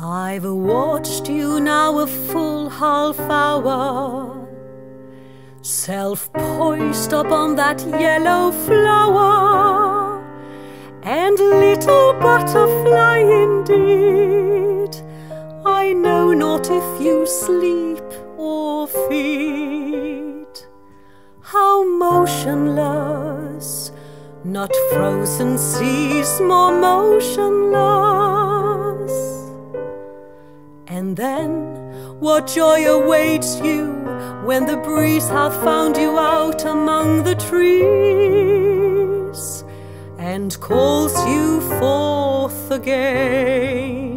I've watched you now a full half hour, self-poised upon that yellow flower, and little butterfly indeed, I know not if you sleep or feed. How motionless, not frozen seas more motionless. And then what joy awaits you when the breeze hath found you out among the trees and calls you forth again.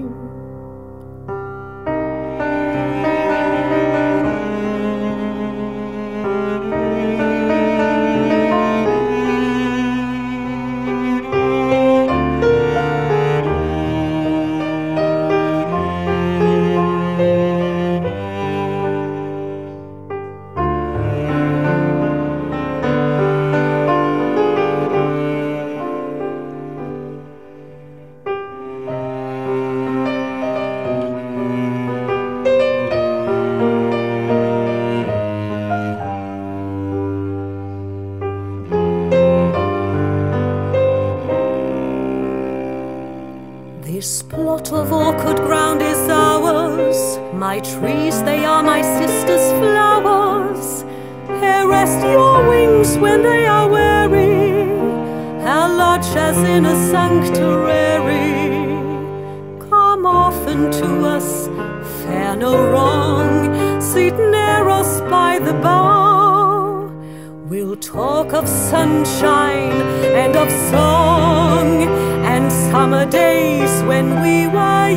This plot of orchard ground is ours, my trees, they are my sister's flowers. Here rest your wings when they are weary, our lodge as in a sanctuary. Come often to us, fare no wrong, sit near us by the bough. We'll talk of sunshine and of song, and summer days when we were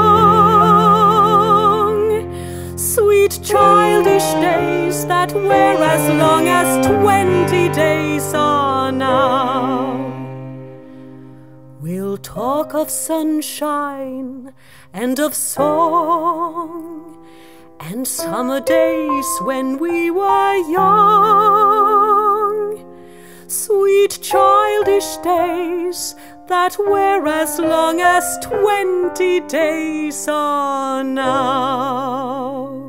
young. Sweet childish days that were as long as 20 days are now. We'll talk of sunshine and of song, and summer days when we were young. Sweet childish days that were as long as 20 days are now.